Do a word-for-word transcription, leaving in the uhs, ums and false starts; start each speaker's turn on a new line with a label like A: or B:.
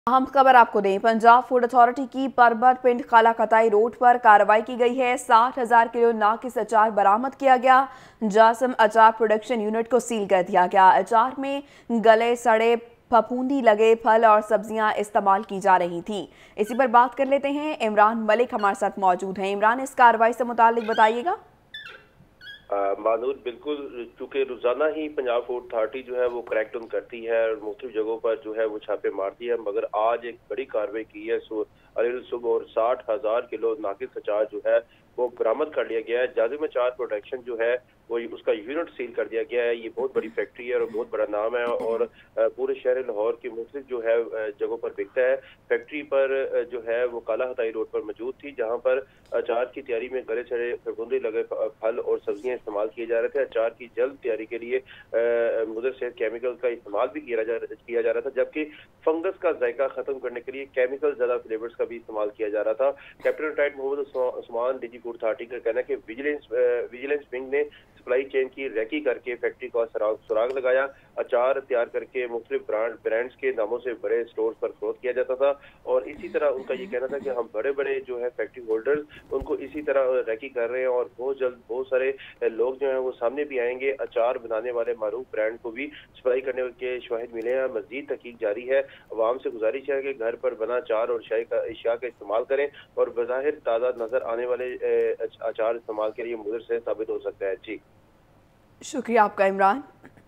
A: अहम खबर आपको दें, पंजाब फूड अथॉरिटी की परबर पिंड काला कताई रोड पर कार्रवाई की गई है। साठ हजार किलो नाकिस अचार बरामद किया गया। जासम अचार प्रोडक्शन यूनिट को सील कर दिया गया। अचार में गले सड़े फफूंदी लगे फल और सब्जियां इस्तेमाल की जा रही थी। इसी पर बात कर लेते हैं। इमरान मलिक हमारे साथ मौजूद हैं। इमरान, इस कार्रवाई से मुतालिक बताइएगा।
B: मानूर बिल्कुल, चूँकि रोज़ाना ही पंजाब फूड अथॉरिटी जो है वो क्रैक डाउन करती है और मुख्तलिफ जगहों पर जो है वो छापे मारती है, मगर आज एक बड़ी कार्रवाई की है सुबह और साठ हजार किलो नाकिस अचार जो है वो बरामद कर लिया गया है। जाजिम अचार प्रोडक्शन जो है वो उसका यूनिट सील कर दिया गया है। ये बहुत बड़ी फैक्ट्री है और बहुत बड़ा नाम है और पूरे शहर लाहौर की मुख्तलिफ जो है जगहों पर बिकता है। फैक्ट्री पर जो है वो काला हताई रोड पर मौजूद थी, जहाँ पर अचार की तैयारी में गले सड़े फफूंदी लगे फल और सब्जियां इस्तेमाल किए जा रहे थे। अचार की जल्द तैयारी के लिए मुदर सेहत केमिकल का इस्तेमाल भी किया जा किया जा रहा था, जबकि फंगस का जायका खत्म करने के लिए केमिकल ज्यादा फ्लेवर्स का भी इस्तेमाल किया जा रहा था। Captain retired Mohammad Usman DG food authority का कहना है कि विजिलेंस विजिलेंस विंग ने सप्लाई चेन की रैकी करके फैक्ट्री का सुराग सुराग लगाया। अचार तैयार करके मुख्तलिफ ब्रांड ब्रांड्स के नामों से बड़े स्टोर पर फरोख्त किया जाता था और इसी तरह उनका ये कहना था कि हम बड़े बड़े जो है फैक्ट्री होल्डर्स उनको इसी तरह रैकी कर रहे हैं और बहुत जल्द बहुत सारे लोग जो हैं वो सामने भी आएंगे। अचार बनाने वाले मारूफ ब्रांड को भी सप्लाई करने के शवाहिद मिले हैं। मजीद तहकीक जारी है। अवाम से गुजारिश है कि घर पर बना अचार और शाही का अशिया का इस्तेमाल करें और बज़ाहिर ताज़ा नजर आने वाले अचार इस्तेमाल के लिए मुदर से साबित हो सकता है। जी
A: शुक्रिया आपका इमरान।